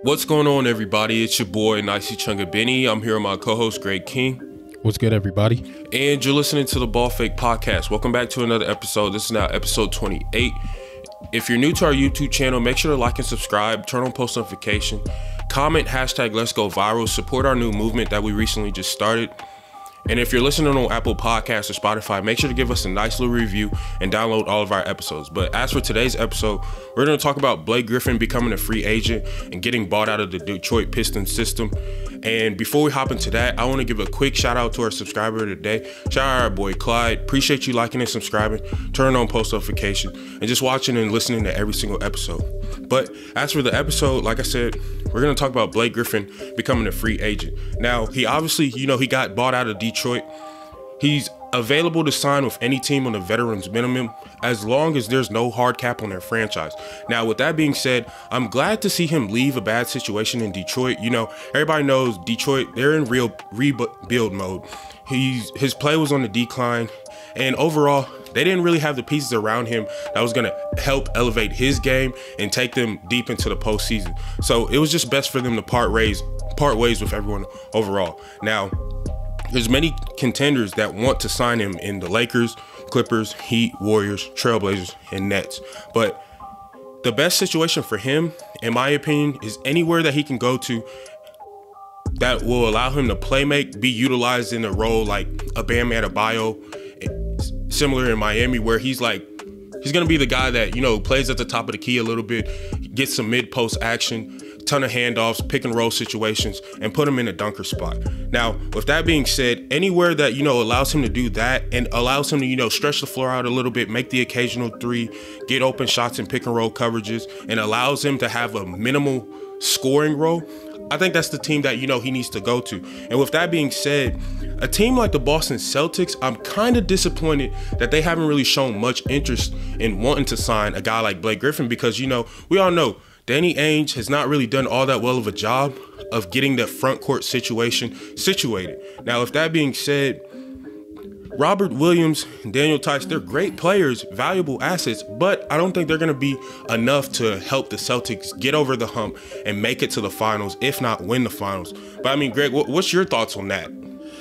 What's going on, everybody? It's your boy, Nicey Chunga Benny. I'm here with my co-host, Greg King. What's good, everybody? And you're listening to the Ball Fake Podcast. Welcome back to another episode. This is now episode 28. If you're new to our YouTube channel, make sure to like and subscribe, turn on post notification, comment hashtag Let's Go Viral, support our new movement that we recently just started. And if you're listening on Apple Podcasts or Spotify, make sure to give us a nice little review and download all of our episodes. But as for today's episode, we're going to talk about Blake Griffin becoming a free agent and getting bought out of the Detroit Pistons system. And before we hop into that, I want to give a quick shout out to our subscriber today. Shout out our boy Clyde. Appreciate you liking and subscribing, turning on post notification, and just watching and listening to every single episode. But as for the episode, like I said, we're going to talk about Blake Griffin becoming a free agent. Now, he obviously, he got bought out of Detroit. He's available to sign with any team on a veteran's minimum as long as there's no hard cap on their franchise. Now, with that being said, I'm glad to see him leave a bad situation in Detroit. Everybody knows Detroit, they're in real rebuild mode. His play was on the decline, and overall, they didn't really have the pieces around him that was going to help elevate his game and take them deep into the postseason. So it was just best for them to part ways with everyone overall. Now, there's many contenders that want to sign him in the Lakers, Clippers, Heat, Warriors, Trailblazers, and Nets. But the best situation for him, in my opinion, is anywhere that he can go to that will allow him to play make, be utilized in a role like a Bam Adebayo, similar in Miami, where he's going to be the guy that, plays at the top of the key a little bit, gets some mid-post action, ton of handoffs, pick and roll situations, and put him in a dunker spot. Now, with that being said, anywhere that, allows him to do that and allows him to, stretch the floor out a little bit, make the occasional three, get open shots and pick and roll coverages, and allows him to have a minimal scoring role, I think that's the team that, he needs to go to. And with that being said, a team like the Boston Celtics, I'm kind of disappointed that they haven't really shown much interest in wanting to sign a guy like Blake Griffin because, we all know Danny Ainge has not really done all that well of a job of getting the front court situation situated. Now, with that being said, Robert Williams and Daniel Theis, they're great players, valuable assets, but I don't think they're going to be enough to help the Celtics get over the hump and make it to the finals, if not win the finals. But I mean, Greg, what's your thoughts on that?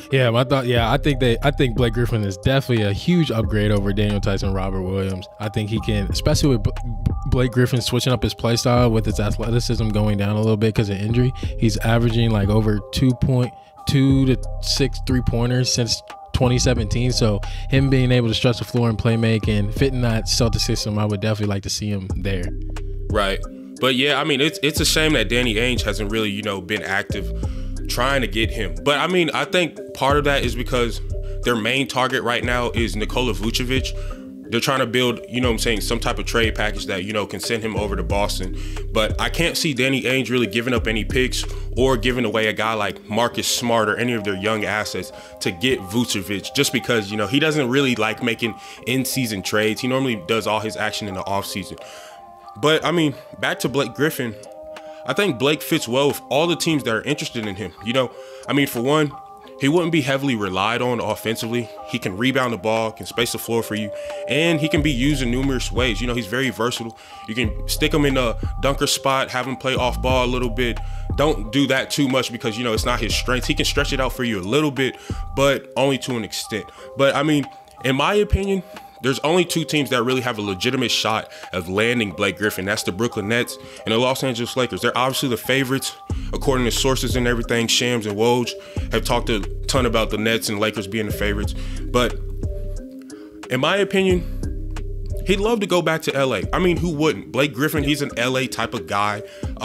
I think Blake Griffin is definitely a huge upgrade over Daniel Theis and Robert Williams. I think he can, especially with Blake Griffin switching up his play style with his athleticism going down a little bit because of injury. He's averaging like over 2.2 to 6 3-pointers since 2017. So him being able to stretch the floor and play make and fit in that Celtic system, I would definitely like to see him there. Right. But yeah, I mean, it's a shame that Danny Ainge hasn't really, been active trying to get him. But I mean, I think part of that is because their main target right now is Nikola Vucevic. They're trying to build, some type of trade package that, can send him over to Boston. But I can't see Danny Ainge really giving up any picks or giving away a guy like Marcus Smart or any of their young assets to get Vucevic just because, he doesn't really like making in-season trades. He normally does all his action in the offseason. But, I mean, back to Blake Griffin, I think Blake fits well with all the teams that are interested in him. For one, he wouldn't be heavily relied on offensively. He can rebound the ball, can space the floor for you, and he can be used in numerous ways. He's very versatile. You can stick him in a dunker spot, have him play off ball a little bit. Don't do that too much because, it's not his strength. He can stretch it out for you a little bit, but only to an extent. But, in my opinion, there's only two teams that really have a legitimate shot of landing Blake Griffin. That's the Brooklyn Nets and the Los Angeles Lakers. They're obviously the favorites, according to sources and everything. Shams and Woj have talked a ton about the Nets and Lakers being the favorites. But in my opinion, he'd love to go back to LA. Who wouldn't? Blake Griffin, he's an LA type of guy.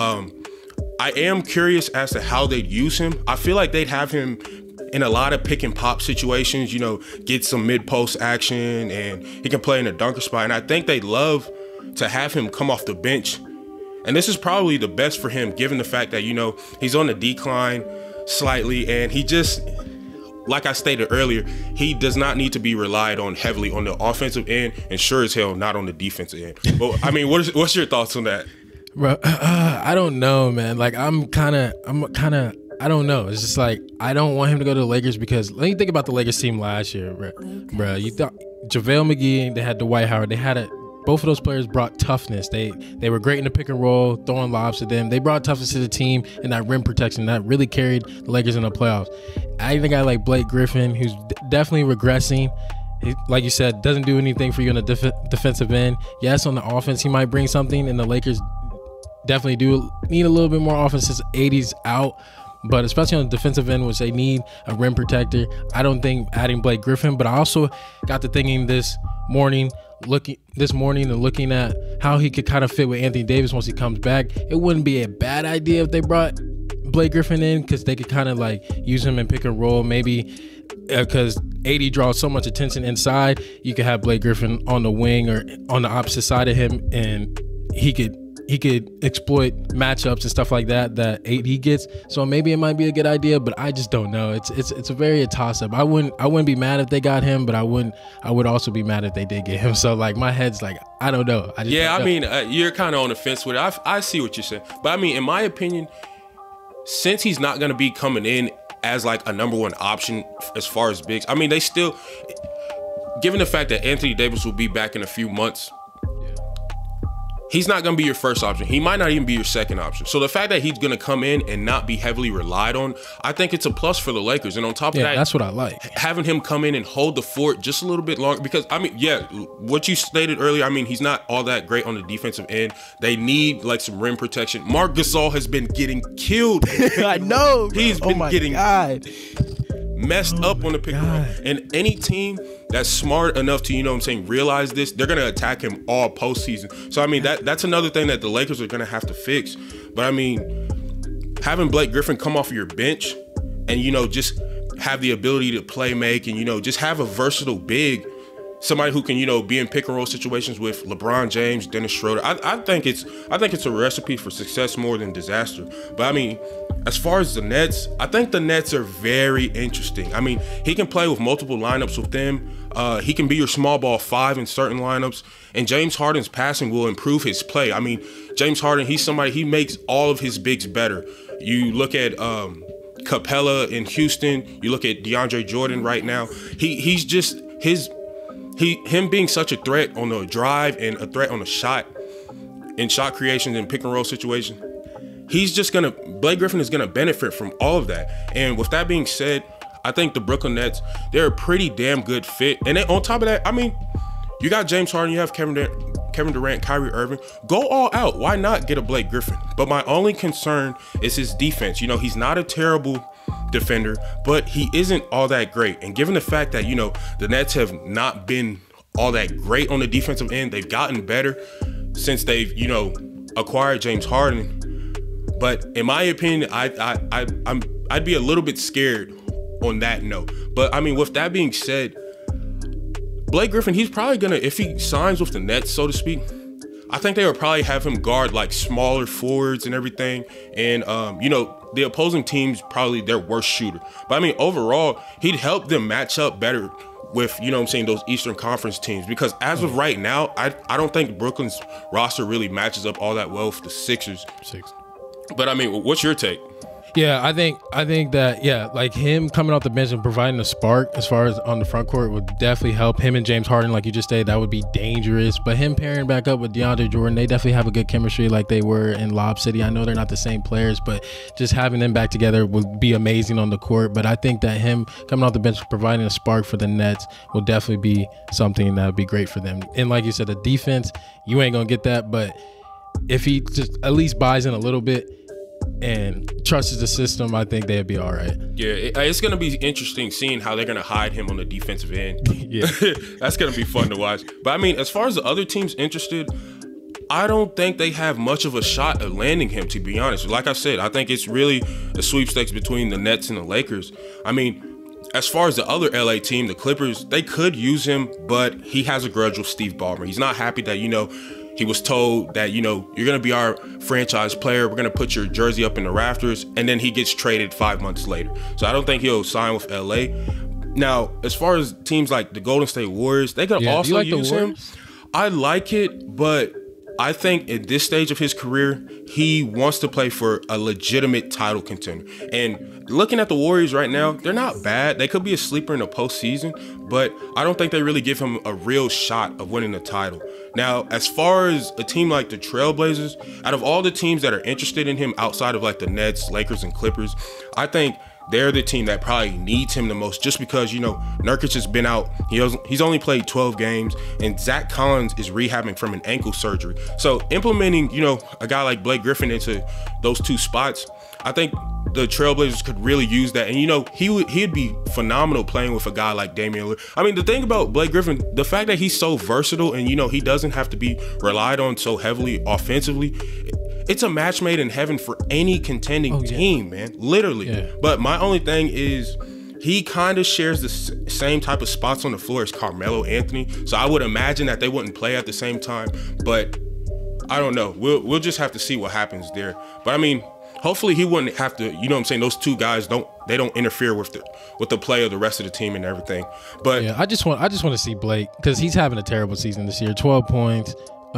I am curious as to how they'd use him. I feel like they'd have him in a lot of pick and pop situations, get some mid-post action, and he can play in a dunker spot. And I think they'd love to have him come off the bench. And this is probably the best for him, given the fact that, he's on the decline slightly, and he just, like I stated earlier, he does not need to be relied on heavily on the offensive end, and sure as hell not on the defensive end. But what's your thoughts on that? Bro, I don't know, man. I don't know. It's just like, I don't want him to go to the Lakers because let me think about the Lakers team last year, bro. You thought JaVale McGee, they had Dwight Howard, they had a both of those players brought toughness. They were great in the pick and roll, throwing lobs to them. They brought toughness to the team and that rim protection that really carried the Lakers in the playoffs. I think I like Blake Griffin, who's definitely regressing. He, like you said, doesn't do anything for you on the defensive end. Yes, on the offense, he might bring something, and the Lakers definitely do need a little bit more offense since AD's out. But especially on the defensive end, which they need a rim protector, I don't think adding Blake Griffin. But I also got to thinking this morning and looking at how he could kind of fit with Anthony Davis once he comes back. It wouldn't be a bad idea if they brought Blake Griffin in, because they could kind of like use him in pick and roll, maybe because AD draws so much attention inside. You could have Blake Griffin on the wing or on the opposite side of him, and he could exploit matchups and stuff like that AD gets. So maybe it might be a good idea, but I just don't know. It's a very toss up. I wouldn't be mad if they got him, but I would also be mad if they did get him. So like my head's like, I don't know. I mean, you're kind of on the fence with it. I see what you're saying, but I mean, in my opinion, since he's not going to be coming in as like a number one option as far as bigs, I mean, they still, given the fact that Anthony Davis will be back in a few months, he's not going to be your first option. He might not even be your second option. So the fact that he's going to come in and not be heavily relied on, I think it's a plus for the Lakers. And on top of that, that's what I like. Having him come in and hold the fort just a little bit longer, because I mean, yeah, what you stated earlier, I mean, he's not all that great on the defensive end. They need like some rim protection. Marc Gasol has been getting killed. I know, bro. He's been getting messed up on the pick and roll. And any team that's smart enough to, you know what I'm saying, realize this, they're going to attack him all postseason. So, I mean, that's another thing that the Lakers are going to have to fix. But, I mean, having Blake Griffin come off of your bench and, you know, just have the ability to play make and, you know, just have a versatile big, somebody who can, you know, be in pick and roll situations with LeBron James, Dennis Schroeder. I think it's a recipe for success more than disaster. But, I mean, as far as the Nets, I think the Nets are very interesting. I mean, he can play with multiple lineups with them. He can be your small ball five in certain lineups. And James Harden's passing will improve his play. I mean, James Harden, he makes all of his bigs better. You look at Capella in Houston. You look at DeAndre Jordan right now. He's just him being such a threat on the drive and a threat on the shot and shot creations and pick and roll situation. Blake Griffin is gonna benefit from all of that. And with that being said, I think the Brooklyn Nets, they're a pretty damn good fit. And then on top of that, I mean, you got James Harden, you have Kevin Durant, Kyrie Irving. Go all out. Why not get a Blake Griffin? But my only concern is his defense. You know, he's not a terrible defender, but he isn't all that great. And given the fact that, you know, the Nets have not been all that great on the defensive end, they've gotten better since they've, you know, acquired James Harden. But in my opinion, I'd be a little bit scared on that note. But I mean, with that being said, Blake Griffin, he's probably gonna, if he signs with the Nets, so to speak, I think they would probably have him guard like smaller forwards and everything. And you know, the opposing team's probably their worst shooter. But I mean, overall, he'd help them match up better with, you know what I'm saying, those Eastern Conference teams. Because as of right now, I don't think Brooklyn's roster really matches up all that well with the Sixers. But I mean, what's your take? Yeah, I think that, yeah, like him coming off the bench and providing a spark as far as on the front court would definitely help. Him and James Harden, like you just said, that would be dangerous. But him pairing back up with DeAndre Jordan, they definitely have a good chemistry like they were in Lob City. I know they're not the same players, but just having them back together would be amazing on the court. But I think that him coming off the bench providing a spark for the Nets will definitely be something that would be great for them. And like you said, the defense, you ain't going to get that. But if he just at least buys in a little bit and trusts the system, I think they'd be all right. Yeah, it's going to be interesting seeing how they're going to hide him on the defensive end. Yeah. That's going to be fun to watch. But I mean, as far as the other teams interested, I don't think they have much of a shot at landing him, to be honest. Like I said, I think it's really a sweepstakes between the Nets and the Lakers. I mean, as far as the other LA team, the Clippers, they could use him, but he has a grudge with Steve Ballmer. He's not happy that, you know, he was told that, you know, you're going to be our franchise player. We're going to put your jersey up in the rafters. And then he gets traded 5 months later. So I don't think he'll sign with LA. Now, as far as teams like the Golden State Warriors, they can also use him. I like it, but I think at this stage of his career, he wants to play for a legitimate title contender. And looking at the Warriors right now, they're not bad. They could be a sleeper in the postseason, but I don't think they really give him a real shot of winning the title. Now, as far as a team like the Trailblazers, out of all the teams that are interested in him outside of like the Nets, Lakers, and Clippers, I think they're the team that probably needs him the most, just because, you know, Nurkic has been out. He's only played 12 games, and Zach Collins is rehabbing from an ankle surgery. So implementing, you know, a guy like Blake Griffin into those two spots, I think the Trailblazers could really use that. And, you know, he'd be phenomenal playing with a guy like Damian Lillard. I mean, the thing about Blake Griffin, the fact that he's so versatile and, you know, he doesn't have to be relied on so heavily offensively, it's a match made in heaven for any contending team, man. Literally. Yeah. But my only thing is he kind of shares the same type of spots on the floor as Carmelo Anthony. So I would imagine that they wouldn't play at the same time. But I don't know. We'll just have to see what happens there. But I mean, hopefully he wouldn't have to, you know what I'm saying? Those two guys don't interfere with the play of the rest of the team and everything. But yeah, I just want to see Blake, because he's having a terrible season this year. 12 points,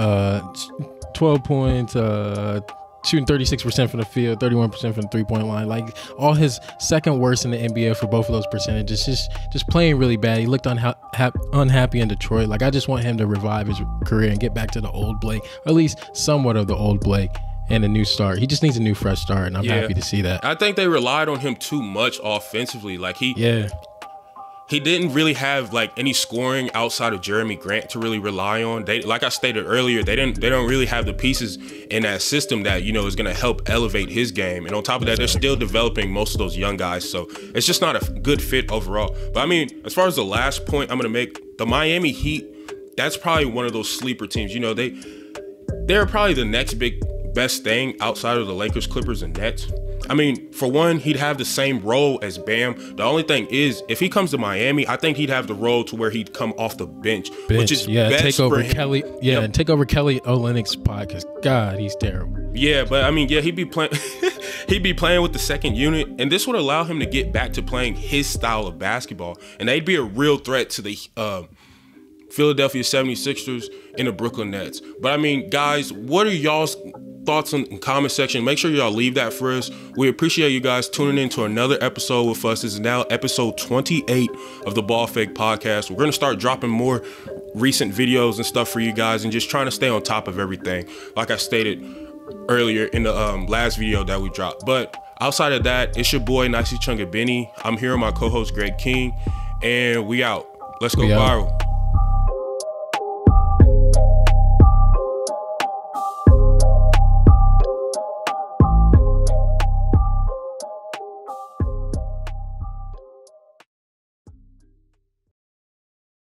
shooting 36% from the field, 31% from the three-point line. Like, all his second worst in the NBA for both of those percentages. Just playing really bad. He looked unhappy in Detroit. Like, I just want him to revive his career and get back to the old Blake, or at least somewhat of the old Blake, and a new start. He just needs a new fresh start, and I'm happy to see that. I think they relied on him too much offensively. Like, he didn't really have like any scoring outside of Jeremy Grant to really rely on. They, like I stated earlier, they don't really have the pieces in that system that, you know, is going to help elevate his game. And on top of that, they're still developing most of those young guys. So it's just not a good fit overall. But I mean, as far as the last point I'm going to make, the Miami Heat, that's probably one of those sleeper teams. You know, they're probably the next best thing outside of the Lakers, Clippers, and Nets. I mean, for one, he'd have the same role as Bam. The only thing is, if he comes to Miami, I think he'd have the role to where he'd come off the bench. Which is best take over for him. Kelly. Yeah, and take over Kelly Olynyk's spot, because God, he's terrible. Yeah, but I mean, yeah, he'd be playing. He'd be playing with the second unit, and this would allow him to get back to playing his style of basketball, and they'd be a real threat to the Philadelphia 76ers and the Brooklyn Nets. But I mean, guys, what are y'all's thoughts in the comment section? Make sure y'all leave that for us. We appreciate you guys tuning in to another episode with us. This is now episode 28 of the Ball Fake Podcast. We're going to start dropping more recent videos and stuff for you guys, and just trying to stay on top of everything, like I stated earlier in the last video that we dropped. But outside of that, it's your boy Nicey Chunga Benny. I'm here with my co-host Greg King, and we out. Let's go viral.